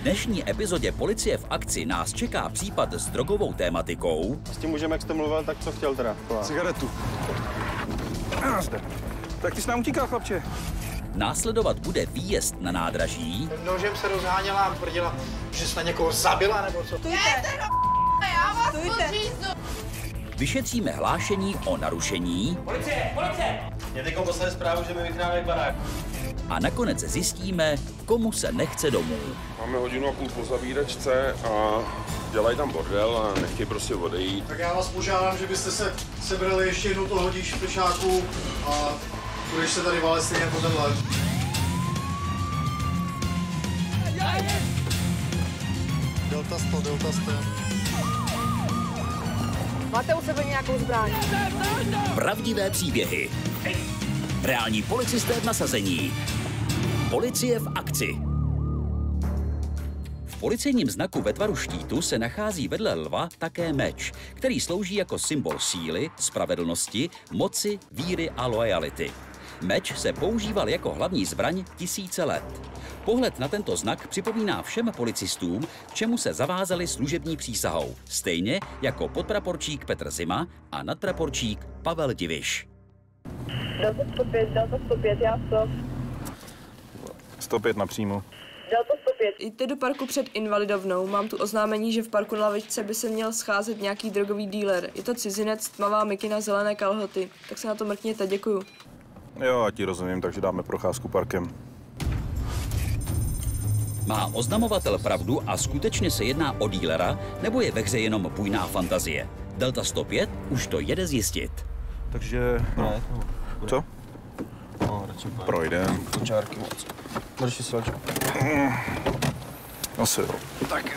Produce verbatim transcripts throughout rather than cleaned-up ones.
dnešní epizodě Policie v akci nás čeká případ s drogovou tématikou. S tím můžeme, jak jste mluvil, tak co chtěl teda? Cigaretu. Tak ty jsi nám utíkal, chlapče. Následovat bude výjezd na nádraží. Nožem se rozháněla a tvrdila, že jsi na někoho zabila, nebo co? Stůjte! Já vás podříznu! Vyšetříme hlášení o narušení. Policie! Policie! Mě teďko poslali zprávu, že mi vykrádali barák. A nakonec zjistíme, komu se nechce domů. Máme hodinu a půl po zavíračce a dělají tam bordel a nechtějí prostě odejít. Tak já vás požádám, že byste se sebrali ještě jednou to hodíš v plišáku a budeš se tady valit stejně po tenhle. Delta sto, Delta sto. Máte u sebe nějakou zbraň? Pravdivé příběhy. Reální policisté v nasazení. Policie v akci. V policejním znaku ve tvaru štítu se nachází vedle lva také meč, který slouží jako symbol síly, spravedlnosti, moci, víry a loajality. Meč se používal jako hlavní zbraň tisíce let. Pohled na tento znak připomíná všem policistům, k čemu se zavázali služební přísahou, stejně jako podpraporčík Petr Zima a nadpraporčík Pavel Diviš. Delta sto pět, Delta sto pět, já stop. sto pět napřímo. Delta sto pět. Jděte do parku před Invalidovnou. Mám tu oznámení, že v parku na lavičce by se měl scházet nějaký drogový dealer. Je to cizinec, tmavá mikina, zelené kalhoty. Tak se na to mrkněte, děkuju. Jo, já ti rozumím, takže dáme procházku parkem. Má oznamovatel pravdu a skutečně se jedná o dílera, nebo je ve hře jenom bujná fantazie? Delta sto pět už to jede zjistit. Takže... No. Co? No, radši pojď. Projdem. Čárky moc. Drží si svačku. Asi jo. Tak.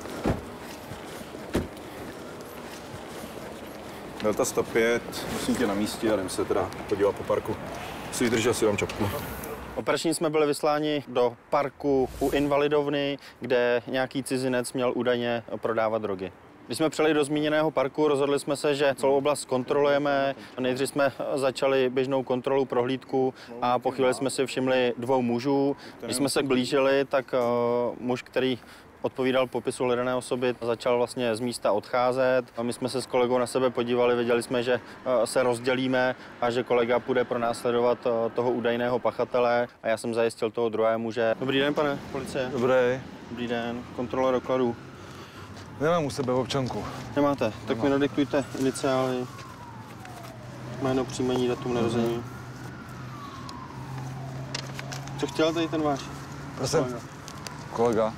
Delta sto pět, musím tě na místě a jdem se teda podívat po parku. Si vydržel si vám čapku. Operační jsme byli vysláni do parku u Invalidovny, kde nějaký cizinec měl údajně prodávat drogy. Když jsme přijeli do zmíněného parku, rozhodli jsme se, že celou oblast kontrolujeme. Nejdřív jsme začali běžnou kontrolu, prohlídku a po chvíli jsme si všimli dvou mužů. Když jsme se blížili, tak uh, muž, který odpovídal popisu hledané osoby, začal vlastně z místa odcházet. A my jsme se s kolegou na sebe podívali, věděli jsme, že se rozdělíme a že kolega půjde pronásledovat toho údajného pachatele a já jsem zajistil toho druhého muže. Dobrý den, pane policie. Dobrý. Dobrý den, kontrola dokladů. Nemám u sebe občanku. Nemáte? Tak mi nadiktujte iniciály, jméno, příjmení, datum narození. Co chtěl tady ten váš? Prosím. Kolega.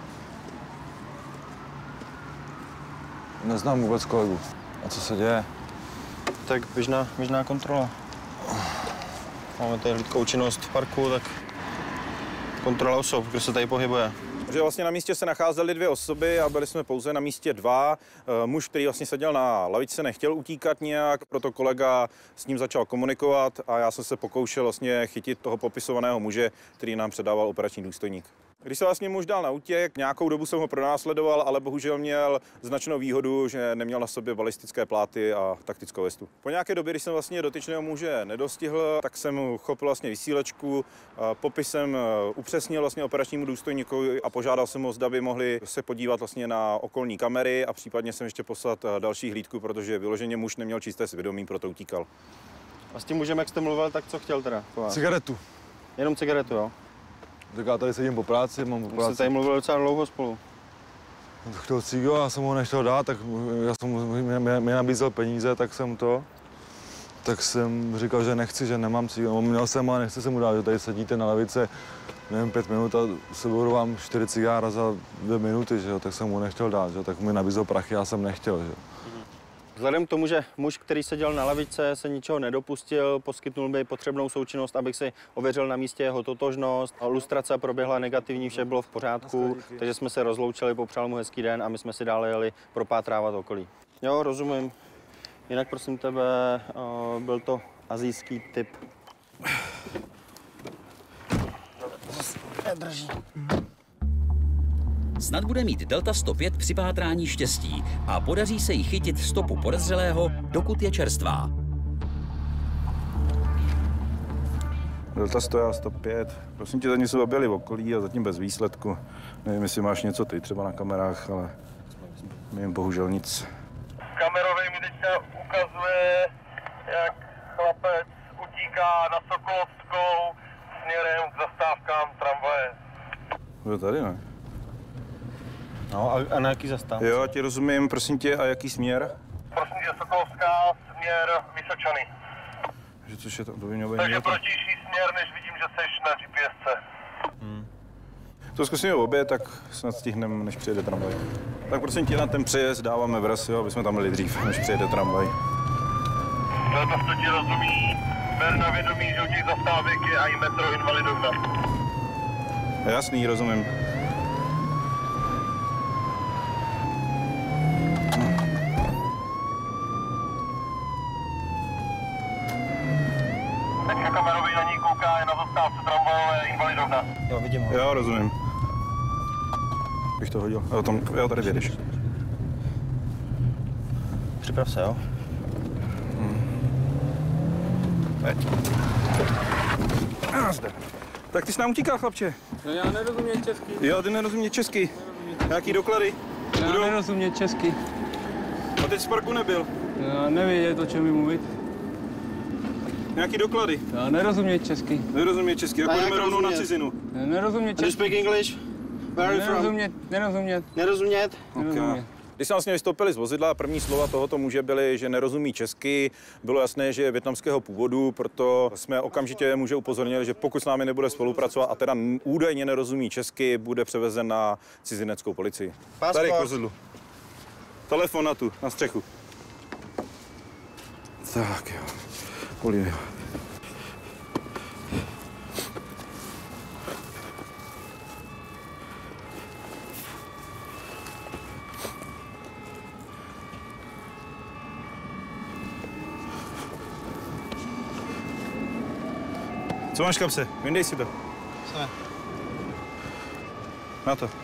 Neznám vůbec kolegu. A co se děje? Tak běžná, běžná kontrola. Máme tady hlídkovou činnost v parku, tak kontrola osob, kdo se tady pohybuje. Že vlastně na místě se nacházely dvě osoby a byli jsme pouze na místě dva. Muž, který vlastně seděl na lavičce, nechtěl utíkat nějak, proto kolega s ním začal komunikovat a já jsem se pokoušel vlastně chytit toho popisovaného muže, který nám předával operační důstojník. Když se vlastně muž dal na útěk, nějakou dobu jsem ho pronásledoval, ale bohužel měl značnou výhodu, že neměl na sobě balistické pláty a taktickou vestu. Po nějaké době, když jsem vlastně dotyčného muže nedostihl, tak jsem chopil vlastně vysílačku, popisem upřesnil vlastně operačnímu důstojníkovi a požádal jsem ho, zda by mohli se podívat vlastně na okolní kamery a případně jsem ještě poslat další hlídku, protože vyloženě muž neměl čisté svědomí, proto utíkal. A s tím mužem, jak jste mluvil, tak co chtěl teda? Cigaretu. Jenom cigaretu, jo? Tak já tady sedím po práci, mám po práci. Jste tady mluvil docela dlouho spolu. Chtěl cigo, já jsem ho nechtěl dát, tak já jsem mě, mě nabízel peníze, tak jsem to. Tak jsem říkal, že nechci, že nemám cigo. Měl jsem, ale nechci se mu dát, že tady sedíte na lavice, nevím, pět minut a seberu vám čtyři cigára za dvě minuty, že jo, tak jsem mu nechtěl dát, že jo, tak mi nabízel prachy, já jsem nechtěl, že jo. Vzhledem k tomu, že muž, který seděl na lavice, se ničeho nedopustil, poskytnul mi potřebnou součinnost, abych si ověřil na místě jeho totožnost. Lustrace proběhla negativní, vše bylo v pořádku, takže jsme se rozloučili, popřál mu hezký den a my jsme si dále jeli propátrávat okolí. Jo, rozumím. Jinak prosím tebe, byl to asijský typ. Drží. Snad bude mít Delta sto pět při pátrání štěstí a podaří se jí chytit stopu podezřelého, dokud je čerstvá. Delta sto a sto pět. Prosím tě, zatím se objeli v okolí a zatím bez výsledku. Nevím, jestli máš něco ty třeba na kamerách, ale nevím, bohužel nic. Kamerový mi teďka ukazuje, jak chlapec utíká na Sokolovskou směrem k zastávkám tramvaje. Byl tady, ne? No a, a na jaký zastávce? Jo, ti rozumím, prosím tě, a jaký směr? Prosím tě, Sokolovská směr Vysočany. Že což je to, to by mělo být Takže někdo. protější směr, než vidím, že seš na GPSce. Hmm. To zkusíme obě, tak snad stihneme, než přijede tramvaj. Tak prosím tě, na ten přejezd dáváme vraz, jo, aby jsme tam byli dřív, než přijede tramvaj. To to ti rozumí. Ber na vědomí, že u těch zastávek je i metro Invalidovna. Jasný, rozumím. Teďka kamerový na ní kouká, je na zastávce tramvajové Invalidovna. Jo, vidím ho. Jo, rozumím. Bych to hodil. Jo, tam, jo, tady vědeš. Připrav se, jo? A zde. Tak ty jsi nám utíkal, chlapče. No já nerozumím česky. Jo, ty nerozumíš česky. Nějaký doklady? Já Budou? nerozumím česky. A teď z parku nebyl. Já nevědět, o čem mi mluvit. Nějaký doklady? Já nerozumím česky. Nerozumím česky, jako jdeme rovnou na cizinu. Já nerozumím Do you česky. speak English? Where are you from? Nerozumět, nerozumět, Nerozumět? nerozumět. Když jsme vlastně vystoupili z vozidla, první slova tohoto muže byly, že nerozumí česky. Bylo jasné, že je vietnamského původu, proto jsme okamžitě muže upozornili, že pokud s námi nebude spolupracovat a teda údajně nerozumí česky, bude převezen na cizineckou policii. Pasport. Tady k vozidlu. Telefon na tu, na střechu. Tak jo. Olivia. Co máš v kapse? Vyndej si to. Co je? Na to.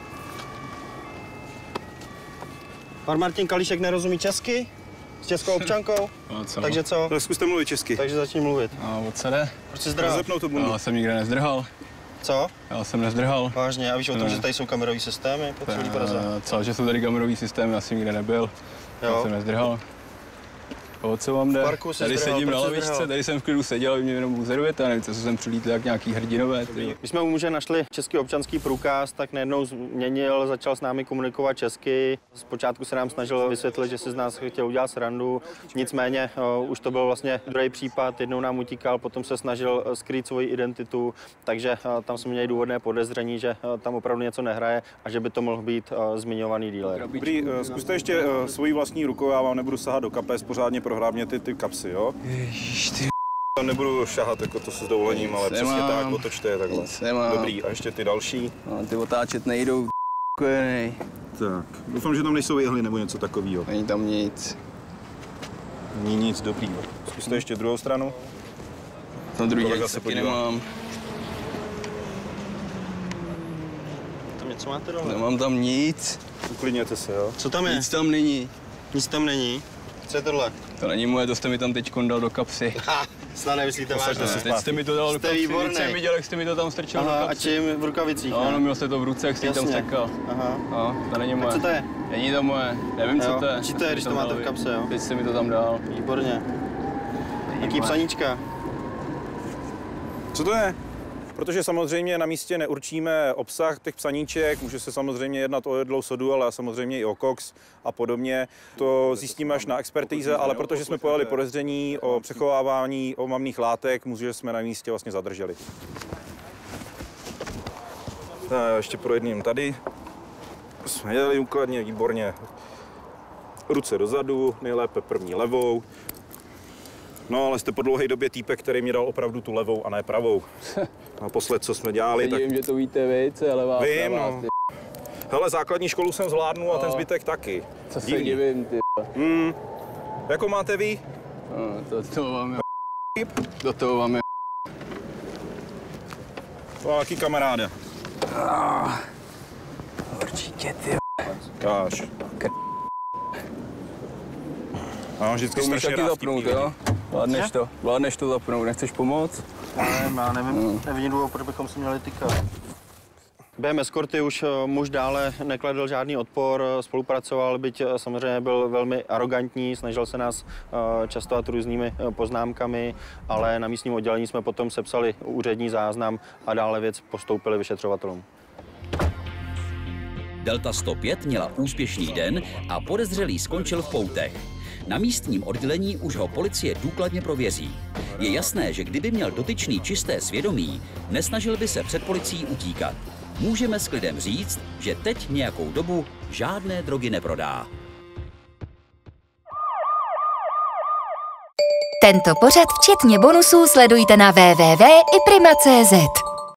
Pan Martin Kalíšek nerozumí česky? S českou občankou? No co? Takže co? Tak zkuste mluvit česky. Takže začni mluvit. A o co jde? Proč jsi zdrhal? Rozepnout tu bundu. Já jsem nikde nezdrhal. Co? Já jsem nezdrhal. Vážně, a víš o tom, Ne. že tady jsou kamerový systémy po celý Praze? Eh, Co, že jsou tady kamerový systém, já jsem nikde nebyl. Já Jo. jsem nezdrhal. O co vám jde? parku jsi Tady zdrhal, sedím na proč jsi lavičce, zdrhal? tady jsem v klidu seděl, a vy mě jenom buzerujete, já nevím, co jsem přilítl jak nějaký hrdinové. Ty. My jsme u muže našli český občanský průkaz, tak najednou změnil, začal s námi komunikovat česky. Zpočátku se nám snažil vysvětlit, že si z nás chtěl udělat srandu, nicméně uh, už to byl vlastně druhý případ, jednou nám utíkal, potom se snažil uh, skrýt svoji identitu, takže uh, tam jsme měli důvodné podezření, že uh, tam opravdu něco nehraje a že by to mohl být uh, zmiňovaný dealer. Dobrý, uh, zkuste ještě uh, svoji vlastní rukou, já vám nebudu sahat do kapes, pořádně prohrábně ty, ty kapsy, jo? Ježiš, ty Tam nebudu šahat jako to s dovolením, ale Nic přesně nemám. tak, otočte je takhle. Nic nemám. Dobrý, a ještě ty další. no, ty otáčet nejdou, kojenej. Tak, doufám, že tam nejsou jehly nebo něco takového. Není tam nic. Není nic, dobrý. Zkuste ještě druhou stranu. Na druhý Kolega děk se taky podívá. nemám. Tam něco máte dole? Nemám tam nic. Uklidněte se, jo? Co tam je? Nic tam není. Nic tam není. Co je tohle? To není moje, to jste mi tam teď dal do kapsy. Ha, snad nemyslíte Posaďte vážně. se. Teď jste mi to dal do Jste kapsy, výborný. teď jsem viděl, jak jste mi to tam strčil do Aha, a kapsy. čím v rukavicích, No, no, ne? měl jste to v ruce, jak jste ji tam Jasně. strkal. Aha. No, to není Tak moje. co to je? Není to moje, nevím, co Jo. to je. Či to je, když to Tam máte dal v vy. kapse, jo? Teď jste mi to tam dal. Výborně. Jaký moje. psaníčka? Co to je? Protože samozřejmě na místě neurčíme obsah těch psaníček, může se samozřejmě jednat o jedlou sodu, ale samozřejmě i o koks a podobně. To zjistíme až na expertíze, ale protože jsme pojali podezření o přechovávání omamných látek, může jsme na místě vlastně zadrželi. A ještě projedním tady. Jsme jeli úkladně, výborně. Ruce dozadu, nejlépe první levou. No, ale jste po dlouhé době týpek, který mi dal opravdu tu levou a ne pravou. Naposled, co jsme dělali, tak Vím, že to víte vy, co je levá vím, pravá, no. ty. Hele, základní školu jsem zvládnul a ten zbytek taky. Co se Divný. divím, ty. Hmm. Jako máte vy? No, to, to vám je do toho vám je To jaký kamaráde? určitě, ty. Káš. No, vždycky To umíš strašně taky rád zapnout, vtipný jo? Vládneš to, vládneš to zapnout, nechceš pomoct? Nevím, já nevím, nevím důvod, proč bychom si měli tykat. Během eskorty už muž dále nekladl žádný odpor, spolupracoval, byť samozřejmě byl velmi arrogantní, snažil se nás častovat různými poznámkami, ale na místním oddělení jsme potom sepsali úřední záznam a dále věc postoupili vyšetřovatelům. Delta sto pět měla úspěšný den a podezřelý skončil v poutech. Na místním oddělení už ho policie důkladně prověří. Je jasné, že kdyby měl dotyčný čisté svědomí, nesnažil by se před policií utíkat. Můžeme s klidem říct, že teď nějakou dobu žádné drogy neprodá. Tento pořad včetně bonusů sledujte na w w w tečka i prima tečka cé zet.